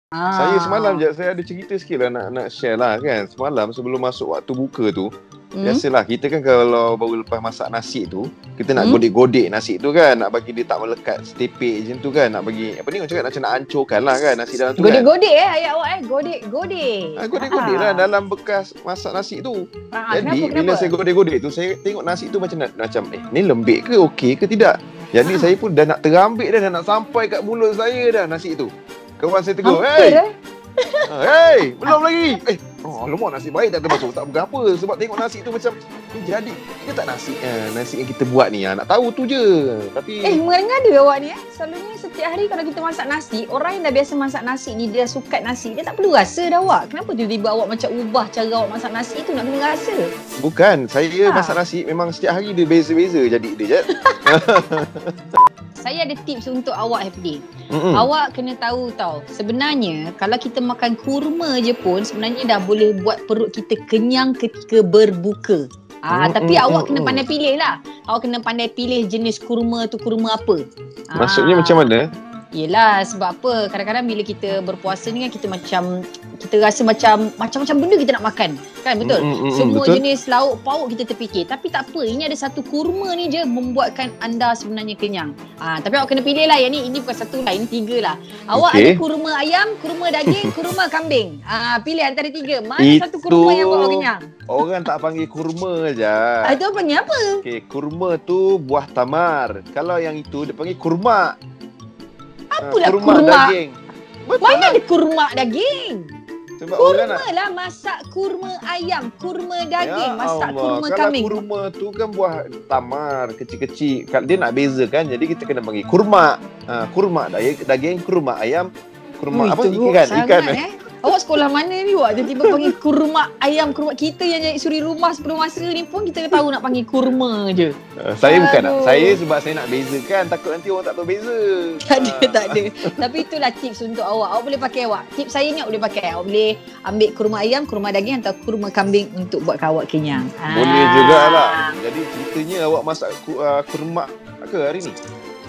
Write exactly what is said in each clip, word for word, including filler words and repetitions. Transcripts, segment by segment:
Saya semalam Ah. je, saya ada cerita sikit lah nak, nak share lah kan. Semalam sebelum masuk waktu buka tu, Hmm. biasalah kita kan kalau baru lepas masak nasi tu, kita nak Hmm. godek-godek nasi tu kan, nak bagi dia tak melekat setepek macam tu kan, nak bagi apa ni orang cakap macam nak hancurkan lah kan nasi dalam tu kan. Godek-godek eh ayat awak eh. Godek-godek. Ha, godek-godek lah dalam bekas masak nasi tu. Ah, Jadi kenapa, bila kenapa? saya godek-godek tu, saya tengok nasi tu macam nak, macam eh ni lembik ke okey ke tidak. Jadi Ah. saya pun dah nak terambik dah, dah nak sampai kat mulut saya dah nasi tu. Kawan saya tegur, Hampir "Hey, eh. Ha, hey, belum lagi." Eh, oh, alamak nasi baik tak termasuk. Tak berapa sebab tengok nasi tu macam ni jadi ke tak nasi eh, nasi yang kita buat ni. Ha, nak tahu tu je. Tapi Eh, mengada awak ni eh. Selalunya setiap hari kalau kita masak nasi, orang yang dah biasa masak nasi ni, dia sukat nasi, dia tak perlu rasa dah awak. Kenapa tiba-tiba awak macam ubah cara awak masak nasi tu nak kena rasa? bukan, saya Ha. masak nasi memang setiap hari dia beza-beza jadi dia je. Saya ada tips untuk awak, Hafdi. Mm-mm. Awak kena tahu tau, sebenarnya kalau kita makan kurma je pun sebenarnya dah boleh buat perut kita kenyang ketika berbuka. Ah, Mm, tapi mm, awak mm, kena mm. pandai pilih lah. Awak kena pandai pilih jenis kurma tu kurma apa. Maksudnya Ah. macam mana? Yelah, sebab apa? Kadang-kadang bila kita berpuasa ni kan kita macam kita rasa macam macam-macam benda kita nak makan. Kan betul? Mm, mm, mm, Semua betul. jenis lauk pauk kita terfikir. Tapi tak apa, ini ada satu kurma ni je membuatkan anda sebenarnya kenyang. Ah, tapi awak kena pilih lah. Yang ni, ini bukan satu lah, ini tiga lah. Awak Okey. ada kurma ayam, kurma daging, kurma kambing. Ah, pilih antara tiga. Mana satu Itu kurma yang buat awak kenyang? orang tak panggil kurma je. Ah, itu panggil apa? Okey, kurma tu buah tamar. Kalau yang itu dia panggil kurma. Apalah Ah, kurma, kurma? daging. Betul Mana lah. ada kurma daging? Sebab orang nak Kurma lah, masak kurma ayam, kurma daging, Ya masak Allah. kurma Kalau kambing. kurma tu kan buah tamar kecil-kecil. Kalau dia nak bezakan, jadi kita kena panggil kurma. Ha, kurma daging, daging kurma ayam, kurma Ui, apa teruk ikan, sangat, ikan. eh. Awak sekolah mana ni awak tiba-tiba panggil kurma ayam, kurma. Kita yang jadi suri rumah sebelum masa ni pun kita tahu nak panggil kurma je. Uh, saya bukan nak. Aduh. Saya sebab saya nak bezakan, takut nanti orang tak tahu beza. Tak ada, Ah. tak ada. Tapi itulah tips untuk awak. Awak boleh pakai awak. Tips saya ni awak boleh pakai. Awak boleh ambil kurma ayam, kurma daging atau kurma kambing untuk buat awak kenyang. Boleh Ah. jugalah. Jadi ceritanya awak masak ku, uh, kurma ke hari ni?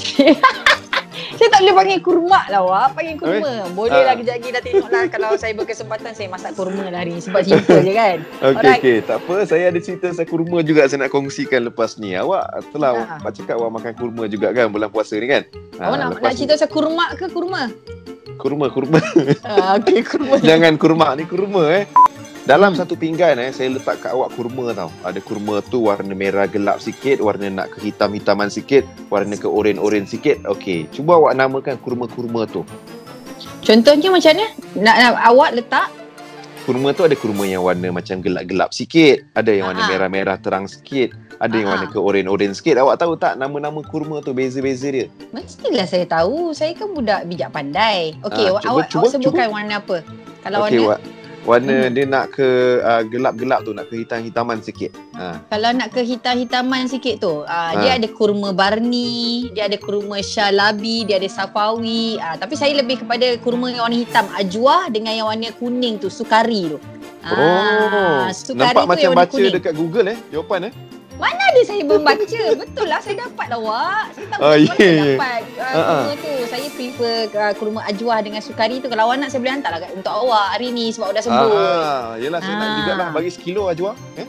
Saya tak boleh panggil kurma lah awak. Panggil kurma. Boleh lah Ah. kejap lagi dah tengok lah. Kalau saya berkesempatan saya masak kurma lah hari ni. Sebab simple je kan. Okey, Alright. okey. Tak apa. Saya ada cerita saya kurma juga saya nak kongsikan lepas ni. Awak telah Ah. awak cakap awak makan kurma juga kan bulan puasa ni kan? Awak nak, nak cerita pasal kurma ke kurma? kurma, kurma. Ah, okey, kurma. Jangan kurma, ni kurma eh. Dalam satu pinggan eh, saya letak kat awak kurma tau. Ada kurma tu warna merah gelap sikit, warna nak ke hitam-hitaman sikit, warna ke oren-oren sikit. Okey, cuba awak namakan kurma-kurma tu. Contohnya macam mana? Nak, nak awak letak? Kurma tu ada kurma yang warna macam gelap-gelap sikit, ada yang warna Ah. merah-merah terang sikit, ada yang Ah. warna ke oren-oren sikit. Awak tahu tak nama-nama kurma tu beza-beza dia? Mestilah saya tahu. Saya kan budak bijak pandai. Okey, Ah, awak, cuba, awak, cuba, awak sebutkan warna apa? Kalau Okey, warna, wa- warna Hmm. dia nak ke uh, gelap-gelap tu, nak ke hitam-hitaman sikit. Ha. kalau nak ke hitam-hitaman sikit tu, ah, dia Ah. ada kurma barni, dia ada kurma syalabi, dia ada safawi. Ah, tapi saya lebih kepada kurma yang warna hitam, ajwa dengan yang warna kuning tu, sukari tu. Oh, Ah, sukari nampak tu macam yang warna baca kuning. dekat Google eh, jawapan eh. Ada saya membaca. Betul lah, saya dapat lah awak. Saya tahu Oh, oh, ya, mana saya ya. dapat uh, Ah, ah. kurma tu. Saya prefer uh, kurma ajwa dengan sukari tu. Kalau awak nak saya boleh hantar lah kat- untuk awak hari ni sebab awak dah sebut. Ah, yelah saya nak Ah. jugalah bagi sekilo ajwa. Eh?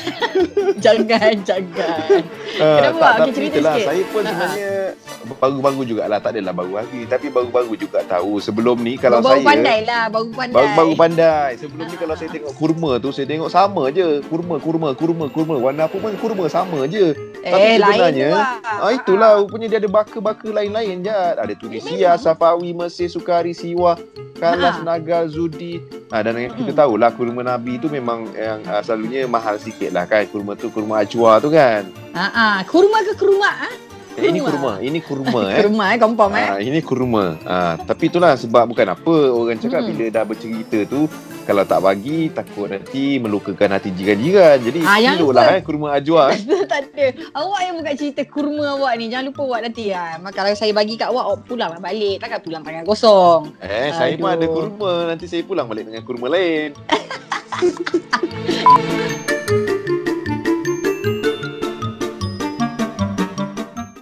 Jangan, jangan. Ah, Kenapa, tak, Wak? Okey, tapi cerita itulah, sikit. saya pun Ah, sebenarnya baru-baru jugalah, tak adalah baru hari, tapi baru-baru juga tahu. Sebelum ni kalau baru saya pandai lah, baru pandai. baru-baru pandai. Sebelum ni Ah. kalau saya tengok kurma tu, saya tengok sama je. Kurma, kurma, kurma, kurma. Warna apa pun kurma sama je. Tapi Eh, lain sebenarnya, tu Ah, itulah rupanya dia ada baka-baka lain-lain je. Ada Tunisia, Memang. Safawi, Mesir, Sukari, Siwa, Kalas, Ha. Nagal, Zudi. Ah, dan yang kita Mm. tahulah kurma Nabi tu memang yang ah, selalunya mahal sikit lah kan. Kurma tu kurma ajwa tu kan. Ah, ah. Kurma ke kurma? Ah? Eh, ini Kurma. kurma, ini kurma eh. Kurma eh, confirm eh. Ah, ini kurma. Ah, tapi itulah sebab bukan apa orang cakap Hmm. bila dah bercerita tu kalau tak bagi takut nanti melukakan hati jiran-jiran. Jadi Ah, jangan kilo lupa. lah eh kurma ajwa. eh. Tak ada. Awak yang buka cerita kurma awak ni. Jangan lupa awak nanti. Ha. Kalau saya bagi kat awak, awak pulang lah balik. Takkan pulang tangan kosong. Eh, saya pun Aduh. ada kurma. Nanti saya pulang balik dengan kurma lain.